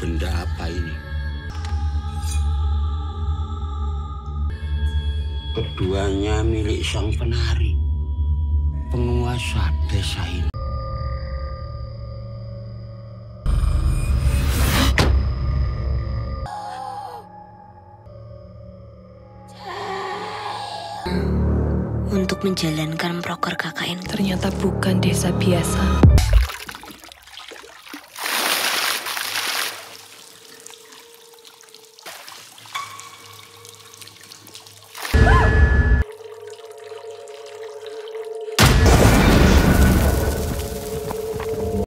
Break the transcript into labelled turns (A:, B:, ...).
A: Benda apa ini? Keduanya milik sang penari, penguasa desa ini.
B: Untuk menjalankan proker KKN
C: ternyata bukan desa biasa.